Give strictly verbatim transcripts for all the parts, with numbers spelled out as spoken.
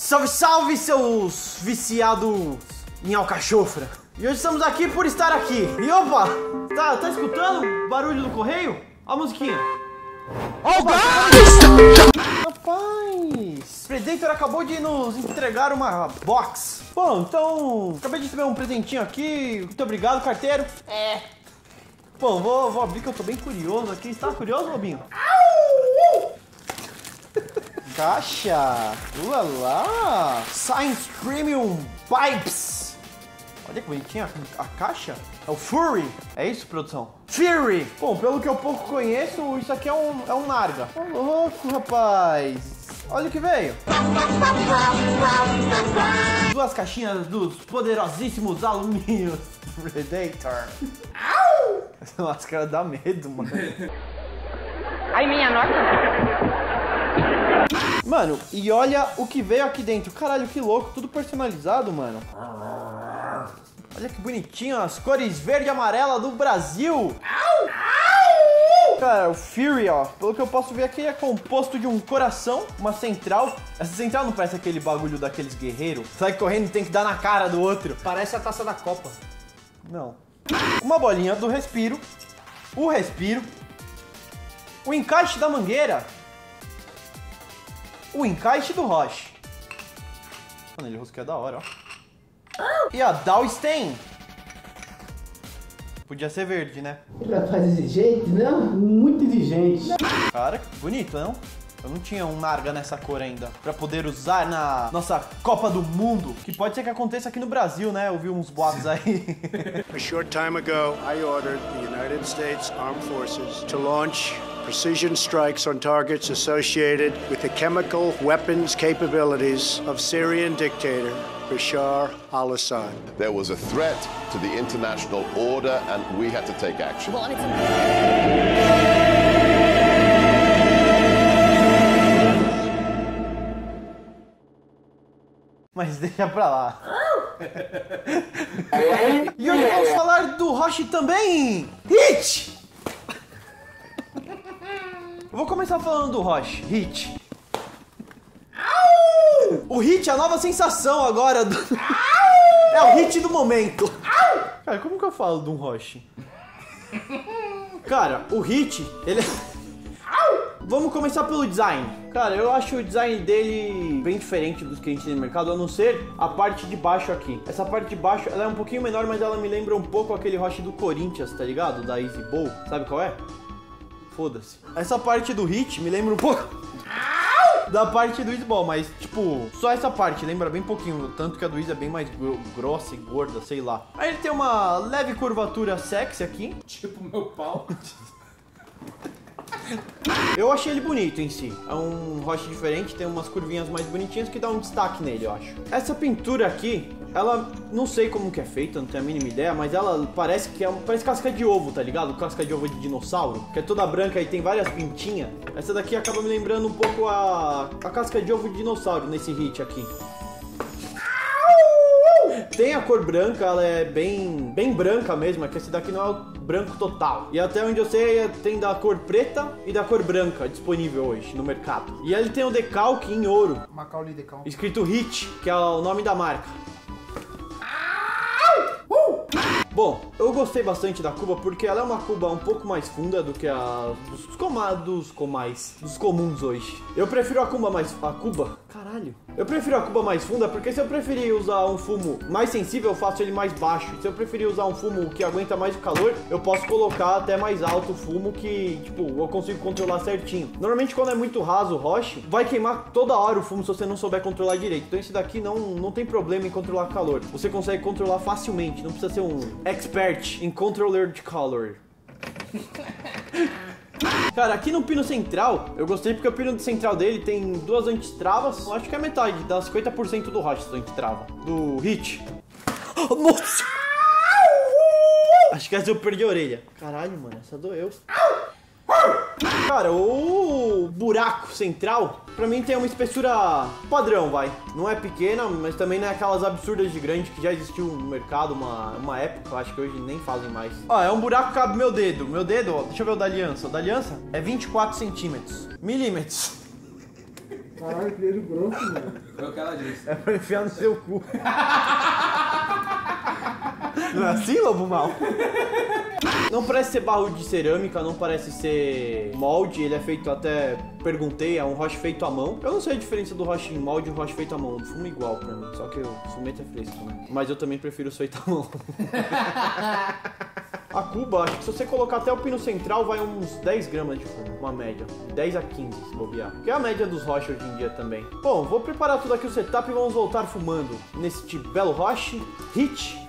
Salve, salve, seus viciados em alcachofra. E hoje estamos aqui por estar aqui. E opa, tá, tá escutando o barulho do correio? Ó a musiquinha. Opa! Rapaz, Predator acabou de nos entregar uma box. Bom, então, acabei de receber um presentinho aqui. Muito obrigado, carteiro. É. Bom, vou, vou abrir que eu tô bem curioso aqui. Você tá curioso, Robinho? Caixa. Ulala. Science Premium Pipes. Olha que bonitinha a caixa. É o Fury. É isso, produção? Fury. Bom, pelo que eu pouco conheço, isso aqui é um, é um Narga. Ô, louco, rapaz. Olha o que veio. Duas caixinhas dos poderosíssimos alumínios Predator. Essa máscara dá medo, mano. Ai, minha nossa. Mano, e olha o que veio aqui dentro. Caralho, que louco. Tudo personalizado, mano. Olha que bonitinho. As cores verde e amarela do Brasil. Cara, o Fury, ó. Pelo que eu posso ver aqui, é composto de um coração, uma central. Essa central não parece aquele bagulho daqueles guerreiros? Sai correndo e tem que dar na cara do outro. Parece a taça da Copa. Não. Uma bolinha do respiro. O respiro. O encaixe da mangueira. O encaixe do Roche. Mano, ele rosqueia da hora, ó. E a Dowstein. Podia ser verde, né? Pra fazer desse jeito, não? Muito exigente. Cara, que bonito, não? Eu não tinha um Narga nessa cor ainda pra poder usar na nossa Copa do Mundo. Que pode ser que aconteça aqui no Brasil, né? Eu vi uns boatos aí. A short time ago, I ordered the United States Armed Forces to launch precision strikes on targets associated with the chemical weapons capabilities of Syrian dictator Bashar al-Assad. There was a threat to the international order and we had to take action. Well, it's... Mas deixa pra lá. E hoje vamos falar do Roche também. Hit! Eu vou começar falando do Roche. Hit. O Hit é a nova sensação agora. Do... É o hit do momento. Cara, como que eu falo de um Roche? Cara, o Hit, ele... Vamos começar pelo design. Cara, eu acho o design dele bem diferente dos que a gente tem no mercado, a não ser a parte de baixo aqui. Essa parte de baixo, ela é um pouquinho menor, mas ela me lembra um pouco aquele Roche do Corinthians, tá ligado? Da Easy Bowl. Sabe qual é? Foda-se. Essa parte do Hit me lembra um pouco da parte do Easy Ball, mas, tipo, só essa parte, lembra bem pouquinho. Tanto que a do Easy é bem mais grossa e gorda, sei lá. Aí ele tem uma leve curvatura sexy aqui. Tipo meu pau. Eu achei ele bonito em si. É um Roche diferente, tem umas curvinhas mais bonitinhas que dá um destaque nele, eu acho. Essa pintura aqui, ela não sei como que é feita, não tenho a mínima ideia, mas ela parece que é um, parece casca de ovo, tá ligado? Casca de ovo de dinossauro, que é toda branca e tem várias pintinhas. Essa daqui acaba me lembrando um pouco a, a casca de ovo de dinossauro nesse Hit aqui. Tem a cor branca, ela é bem, bem branca mesmo, é que esse daqui não é o branco total. E até onde eu sei, tem da cor preta e da cor branca disponível hoje no mercado. E ele tem o decalque em ouro, Macaulay Decalque. escrito Hit, que é o nome da marca. Bom, eu gostei bastante da cuba porque ela é uma cuba um pouco mais funda do que a dos comados, comais, dos comuns hoje. Eu prefiro a cuba mais... a cuba? Caralho. Eu prefiro a cuba mais funda porque se eu preferir usar um fumo mais sensível, eu faço ele mais baixo. Se eu preferir usar um fumo que aguenta mais o calor, eu posso colocar até mais alto o fumo que, tipo, eu consigo controlar certinho. Normalmente quando é muito raso o Roche, vai queimar toda hora o fumo se você não souber controlar direito. Então esse daqui não, não tem problema em controlar calor. Você consegue controlar facilmente, não precisa ser um expert em controller de color. Cara, aqui no pino central, eu gostei porque o pino central dele tem duas antitravas. Eu acho que é metade, dá cinquenta por cento do Roche essa antitrava. Do Hit. Nossa! Acho que essa eu perdi a orelha. Caralho, mano, essa doeu. Cara, o buraco central, pra mim tem uma espessura padrão, vai. Não é pequena, mas também não é aquelas absurdas de grande que já existiu no mercado uma, uma época, eu acho que hoje nem fazem mais. Ó, é um buraco que cabe meu dedo. Meu dedo, ó, deixa eu ver o da aliança. O da aliança é vinte e quatro centímetros. Milímetros. Caralho, beijo grosso, mano. Foi o que ela disse. É pra enfiar no seu cu. Não é assim, lobo mal? Não parece ser barro de cerâmica, não parece ser molde, ele é feito até, perguntei, é um roche feito à mão. Eu não sei a diferença do roche em molde e o roche feito à mão, fumo igual pra mim, só que o fumete é fresco, né? Mas eu também prefiro os feito à mão. A cuba, acho que se você colocar até o pino central, vai uns dez gramas de fumo, uma média. dez a quinze, se bobear. Que é a média dos roches hoje em dia também. Bom, vou preparar tudo aqui o setup e vamos voltar fumando neste belo roche. Hit.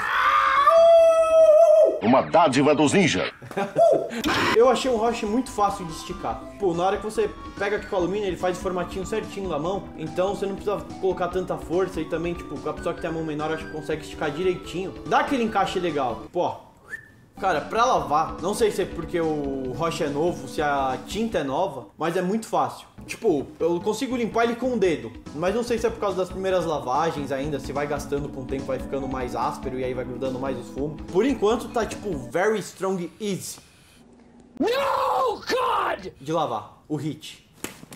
Uma dádiva dos ninjas. Eu achei um roche muito fácil de esticar. Pô, na hora que você pega aqui com o alumínio, ele faz o formatinho certinho na mão. Então você não precisa colocar tanta força. E também, tipo, a pessoa que tem a mão menor, acho que consegue esticar direitinho. Dá aquele encaixe legal. Pô, cara, pra lavar, não sei se é porque o roche é novo, se a tinta é nova, mas é muito fácil. Tipo, eu consigo limpar ele com o dedo, mas não sei se é por causa das primeiras lavagens ainda, se vai gastando com o tempo, vai ficando mais áspero e aí vai grudando mais os fumos. Por enquanto tá tipo very strong easy. No, God! De lavar, o hit.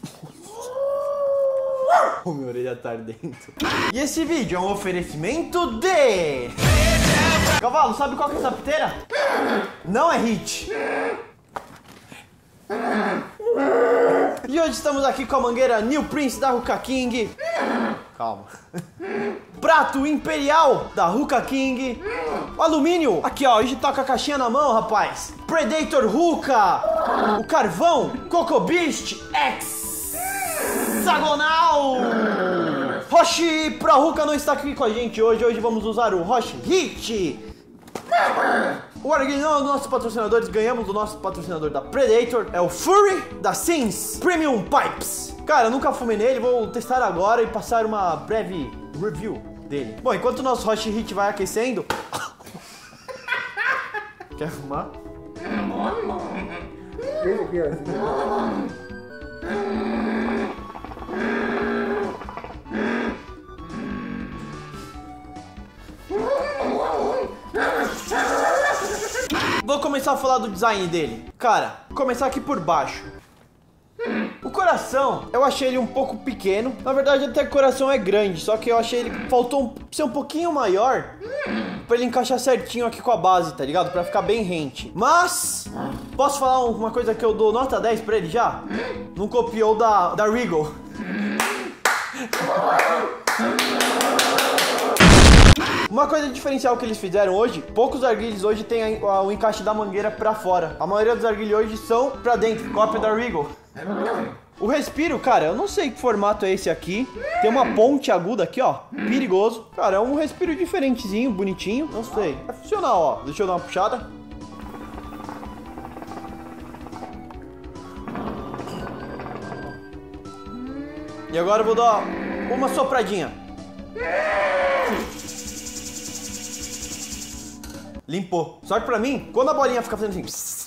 Oh, minha orelha tá ardendo. E esse vídeo é um oferecimento de... Cavalo, sabe qual que é essa piteira? Não é hit. E hoje estamos aqui com a mangueira New Prince da Hookah King. Calma. Prato Imperial da Hookah King. Alumínio. Aqui, ó, a gente tá com a caixinha na mão, rapaz. Predator Hookah. O carvão Coco Beast X hexagonal. Roche Pro Hookah não está aqui com a gente hoje. Hoje vamos usar o Roche Hit. O arguilho não é dos nossos patrocinadores, ganhamos do nosso patrocinador da Predator, é o Fury da Sims Premium Pipes. Cara, eu nunca fumei nele, vou testar agora e passar uma breve review dele. Bom, enquanto o nosso Roche Hit vai aquecendo... Quer fumar? Deixa aqui, ó. Vou começar a falar do design dele. Cara, vou começar aqui por baixo. O coração, eu achei ele um pouco pequeno. Na verdade, até que o coração é grande, só que eu achei ele faltou um, ser um pouquinho maior pra ele encaixar certinho aqui com a base, tá ligado? Pra ficar bem rente. Mas, posso falar uma coisa que eu dou nota dez pra ele já? Não copiou da, da Regal. Uma coisa diferencial que eles fizeram hoje, poucos arguilhos hoje tem a, a, o encaixe da mangueira pra fora. A maioria dos arguilhos hoje são pra dentro, cópia da Regal. O respiro, cara, eu não sei que formato é esse aqui. Tem uma ponte aguda aqui, ó, perigoso. Cara, é um respiro diferentezinho, bonitinho, não sei. É funcional, ó, deixa eu dar uma puxada. E agora eu vou dar uma sopradinha. Limpou. Só que pra mim, quando a bolinha fica fazendo assim...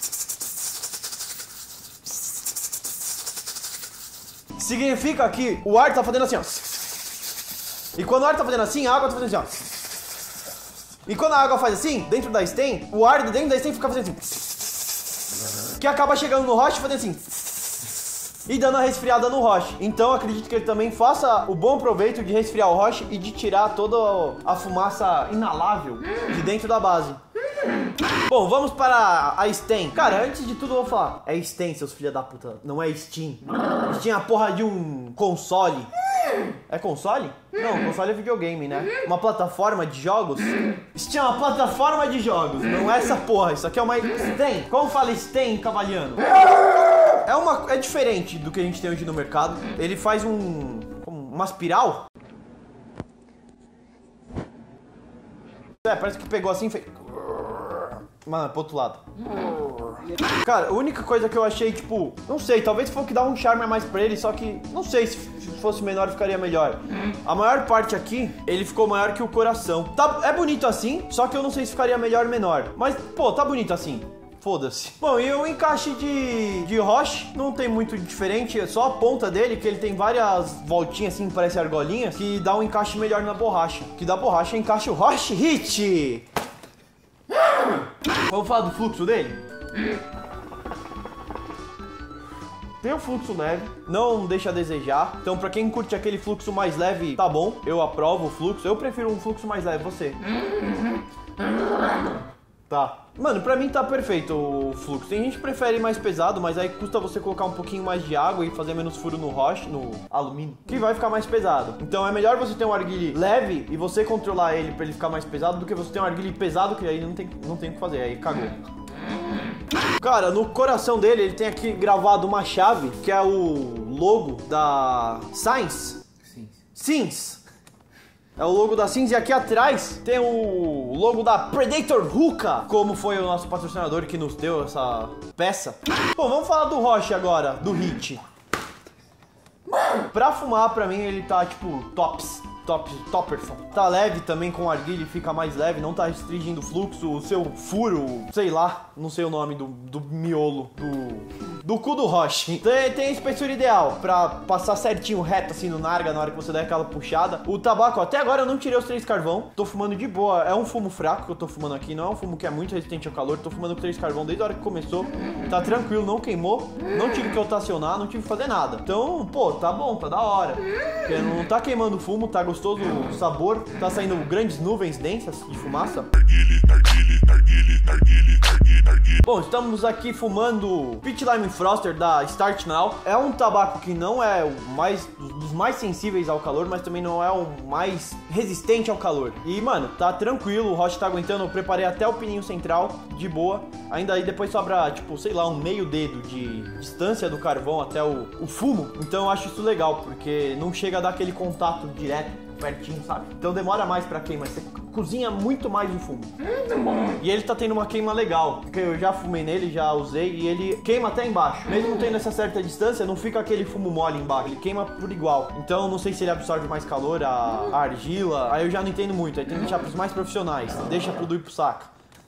significa que o ar tá fazendo assim, ó. E quando o ar tá fazendo assim, a água tá fazendo assim, ó. E quando a água faz assim, dentro da stem, o ar dentro da stem fica fazendo assim. Que acaba chegando no roche e fazendo assim. E dando a resfriada no roche. Então acredito que ele também faça o bom proveito de resfriar o roche e de tirar toda a fumaça inalável de dentro da base. Bom, vamos para a Stem. Cara, antes de tudo eu vou falar. É Stem, seus filha da puta. Não é Steam. Steam é a porra de um console. É console? Não, console é videogame, né? Uma plataforma de jogos. Steam é uma plataforma de jogos. Não é essa porra. Isso aqui é uma Stem. Como fala Stem, cavaliano? É, uma, é diferente do que a gente tem hoje no mercado. Ele faz um... uma espiral. É, parece que pegou assim e fez... Mano, pro outro lado. Cara, a única coisa que eu achei, tipo... Não sei, talvez foi o que dá um charme a mais pra ele. Só que, não sei, se fosse menor ficaria melhor. A maior parte aqui, ele ficou maior que o coração. Tá, é bonito assim, só que eu não sei se ficaria melhor ou menor. Mas, pô, tá bonito assim. Foda-se. Bom, e o encaixe de, de roche não tem muito diferente, é só a ponta dele, que ele tem várias voltinhas assim, parece argolinhas, que dá um encaixe melhor na borracha. Que da borracha encaixa o Roche Hit. Vamos falar do fluxo dele? tem um fluxo leve, não deixa a desejar. Então pra quem curte aquele fluxo mais leve, tá bom. Eu aprovo o fluxo, eu prefiro um fluxo mais leve, você. Tá. Mano, pra mim tá perfeito o fluxo. Tem gente que prefere mais pesado, mas aí custa você colocar um pouquinho mais de água e fazer menos furo no roche, no alumínio, que vai ficar mais pesado. Então é melhor você ter um arguile leve e você controlar ele pra ele ficar mais pesado do que você ter um arguile pesado que aí não tem, não tem o que fazer, aí cagou. Cara, no coração dele ele tem aqui gravado uma chave, que é o logo da Sainz. Sim. Sims. É o logo da Sims e aqui atrás tem o logo da Predator Hookah, como foi o nosso patrocinador que nos deu essa peça. Bom, vamos falar do Roche agora, do Hit. Pra fumar, pra mim, ele tá tipo tops. Top, Topperson. Tá leve também com arguile, fica mais leve, não tá restringindo o fluxo, o seu furo, sei lá, não sei o nome do, do miolo, do, do cu do Roche. Tem, tem a espessura ideal pra passar certinho, reto assim no narga na hora que você der aquela puxada. O tabaco, até agora eu não tirei os três carvão, tô fumando de boa, é um fumo fraco que eu tô fumando aqui, não é um fumo que é muito resistente ao calor, tô fumando com três carvão desde a hora que começou, tá tranquilo, não queimou, não tive que rotacionar, não tive que fazer nada. Então, pô, tá bom, tá da hora. Porque não tá queimando fumo, tá gostoso o sabor, tá saindo grandes nuvens densas de fumaça. Bom, estamos aqui fumando Peach Lime Froster da Start Now. É um tabaco que não é o mais dos mais sensíveis ao calor, mas também não é o mais resistente ao calor. E, mano, tá tranquilo, o Roche tá aguentando. Eu preparei até o pininho central, de boa. Ainda aí depois sobra, tipo, sei lá, um meio dedo de distância do carvão até o, o fumo. Então eu acho isso legal, porque não chega a dar aquele contato direto, pertinho, sabe? Então demora mais pra queimar, você cozinha muito mais o fumo. E ele tá tendo uma queima legal, porque eu já fumei nele, já usei, e ele queima até embaixo. Mesmo tendo essa certa distância, não fica aquele fumo mole embaixo, ele queima por igual. Então não sei se ele absorve mais calor, a, a argila, aí eu já não entendo muito, aí tem que deixar pros mais profissionais, deixa pro do ir pro saco.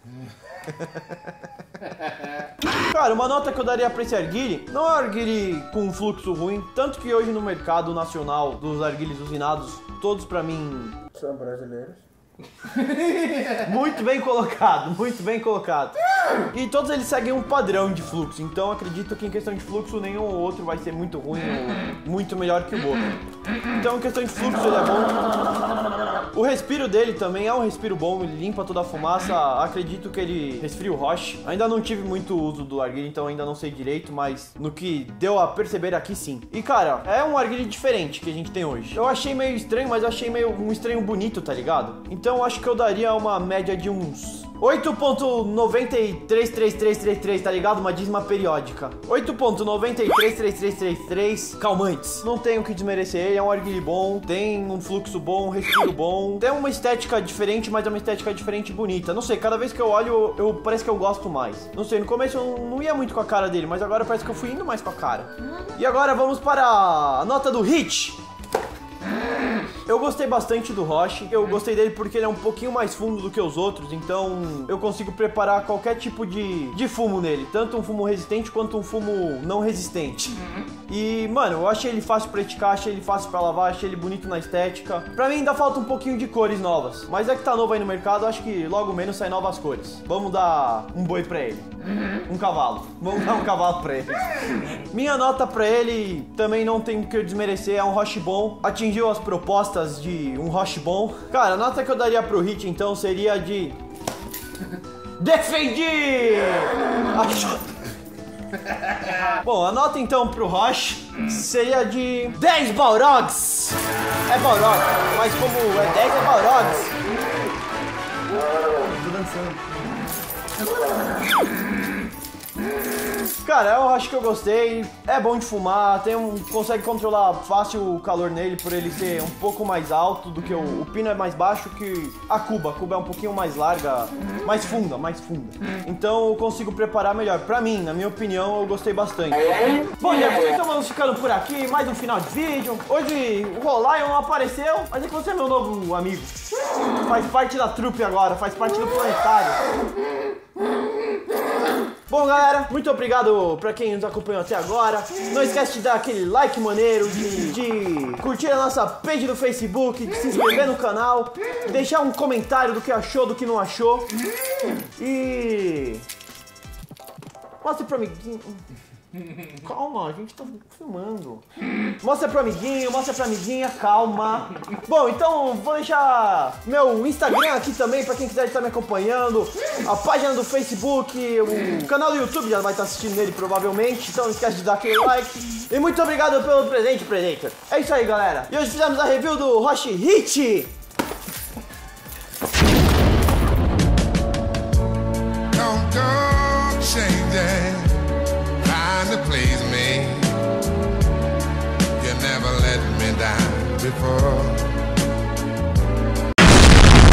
Cara, uma nota que eu daria pra esse arguile, não é um arguile com um fluxo ruim, tanto que hoje no mercado nacional dos arguiles usinados, todos pra mim São brasileiros. Muito bem colocado, muito bem colocado. E todos eles seguem um padrão de fluxo, então acredito que em questão de fluxo nenhum ou outro vai ser muito ruim ou muito melhor que o outro. Então em questão de fluxo ele é bom. O respiro dele também é um respiro bom, ele limpa toda a fumaça. Acredito que ele resfria o Roche. Ainda não tive muito uso do arguile, então ainda não sei direito, mas no que deu a perceber aqui sim. E cara, é um arguile diferente que a gente tem hoje. Eu achei meio estranho, mas eu achei meio um estranho bonito, tá ligado? Então acho que eu daria uma média de uns oito ponto nove três três três três três, tá ligado? Uma dízima periódica. oito ponto nove três três três três três calmantes. Não tenho o que desmerecer ele, é um arguile bom, tem um fluxo bom, um respiro bom. Tem uma estética diferente, mas é uma estética diferente e bonita. Não sei, cada vez que eu olho, eu, parece que eu gosto mais. Não sei, no começo eu não ia muito com a cara dele, mas agora parece que eu fui indo mais com a cara. E agora vamos para a nota do Hit. Eu gostei bastante do Roche, eu gostei dele porque ele é um pouquinho mais fundo do que os outros, então eu consigo preparar qualquer tipo de, de fumo nele, tanto um fumo resistente quanto um fumo não resistente. E, mano, eu achei ele fácil pra eticar, achei ele fácil pra lavar, achei ele bonito na estética. Pra mim ainda falta um pouquinho de cores novas, mas é que tá novo aí no mercado, acho que logo menos sai novas cores. Vamos dar um boi pra ele, um cavalo, vamos dar um cavalo pra ele. Minha nota pra ele também não tem o que eu desmerecer, é um Roche bom, atingiu as propostas de um Roche bom. Cara, a nota que eu daria pro Hit então seria de... Defendi! Acho... Bom, a nota então pro Roche seria de dez Balrogs. É Balrog, mas como é dez é Balrogs. Tô dançando. Cara, eu acho que eu gostei, é bom de fumar, tem um, consegue controlar fácil o calor nele por ele ser um pouco mais alto do que o, o pino é mais baixo que a cuba, a cuba é um pouquinho mais larga, mais funda, mais funda. Então eu consigo preparar melhor, pra mim, na minha opinião, eu gostei bastante. Bom, gente, então vamos ficando por aqui, mais um final de vídeo. Hoje o Rolion não apareceu, mas é que você é meu novo amigo. Faz parte da trupe agora, faz parte do planetário. Bom, galera, muito obrigado pra quem nos acompanhou até agora. Não esquece de dar aquele like maneiro, de, de curtir a nossa page do Facebook, de se inscrever no canal, deixar um comentário do que achou, do que não achou. E... mostre pro amiguinho. Calma, a gente tá filmando. Mostra pro amiguinho, mostra pra amiguinha, calma. Bom, então vou deixar meu Instagram aqui também pra quem quiser estar me acompanhando. A página do Facebook, o canal do YouTube já vai estar assistindo nele provavelmente. Então não esquece de dar aquele like. E muito obrigado pelo presente, Predator. É isso aí, galera. E hoje fizemos a review do Roshi Hit. Don't go changing, trying to please me. You never let me down before.